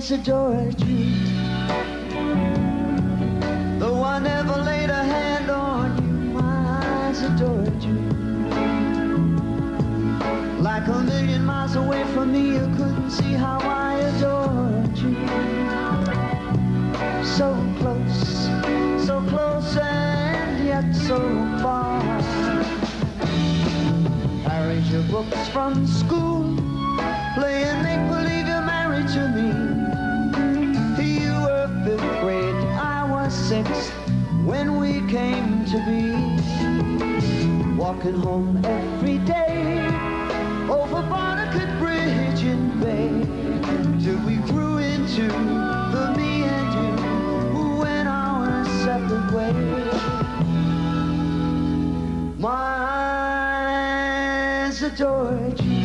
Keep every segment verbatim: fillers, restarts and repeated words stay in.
eyes adored you. Though I never laid a hand on you, my eyes adored you. Like a million miles away from me, you couldn't see how I adored you. So close, so close and yet so far. Carried your books from school, playing make-believe you're married to me. You were fifth grade, I was sixth, when we came to be. Walking home every day, over Barnegat Bridge in Bay, till we grew into the me and you who went our separate ways. My eyes adored you.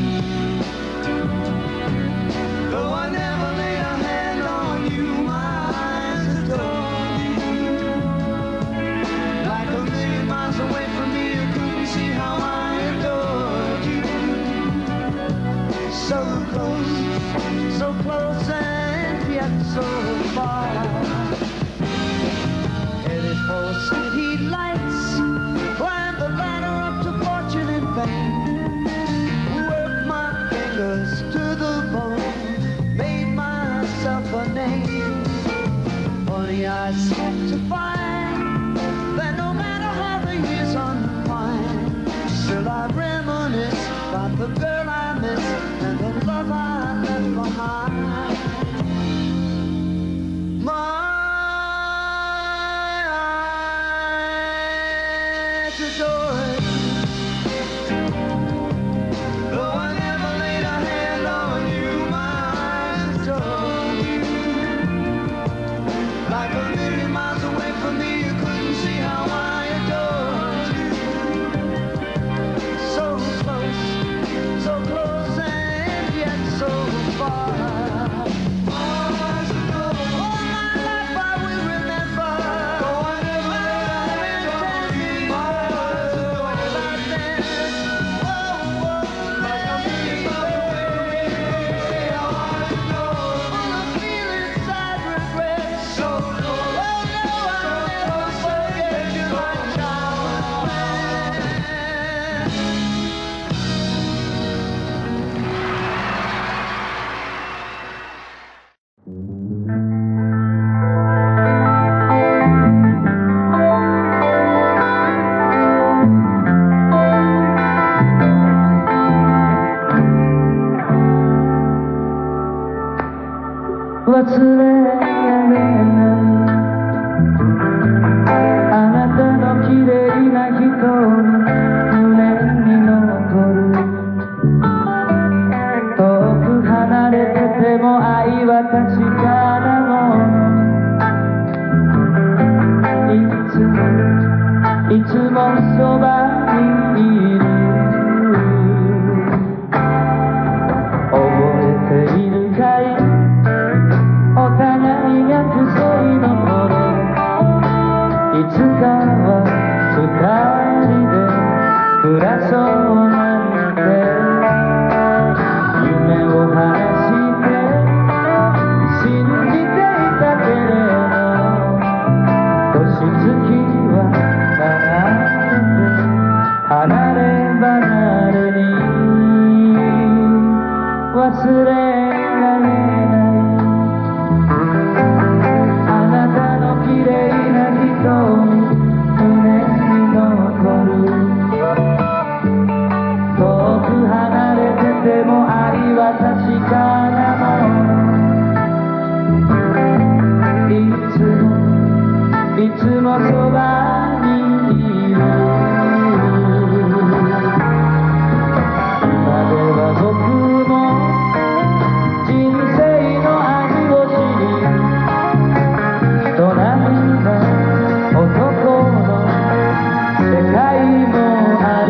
Though I never laid a hand on you, my eyes adored you. Like a million miles away from me, you couldn't see how I adored you. So close, so close and yet so far. Headed for city lights, climbed the ladder up to fortune and fame. Worked my fingers to the bone, made myself a name. Funny I seem to find that no matter how the years unwind, still I reminisce about the girl I miss and the love I left behind. My eyes adore you. Though I never laid a hand on you, my eyes adore you. Like a million miles away from me, you couldn't see how I adored you. So close, so close and yet so far.忘れられないあなたの綺麗な瞳、胸に残る。遠く離れてても愛は確かなもの。いつもいつもそばにいる。覚えているかい、お互いが薬剤の頃、いつかは二人で暮らそうなんて夢を話して信じていたけれど、年月は流れて離れ離れに忘れられないいつもそばにいる。今では僕も人生の味を知り、人並みな男の世界もある。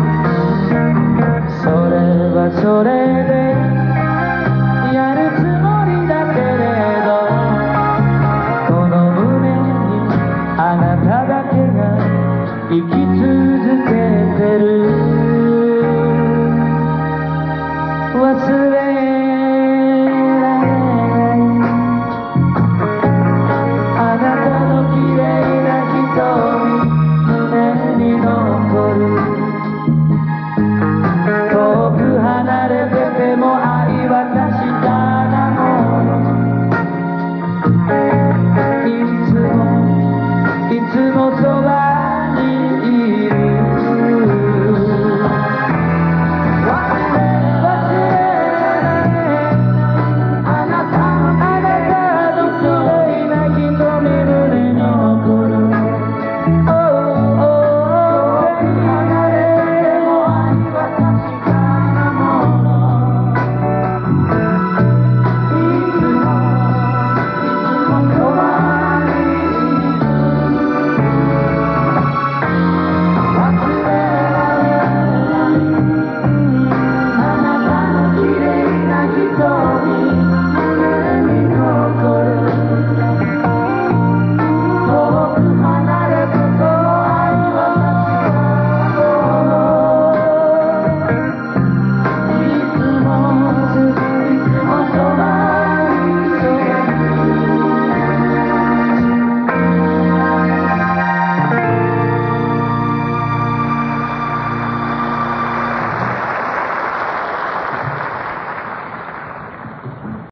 それはそれでやるつもりだけれど、あなただけが生き続けてる。忘れ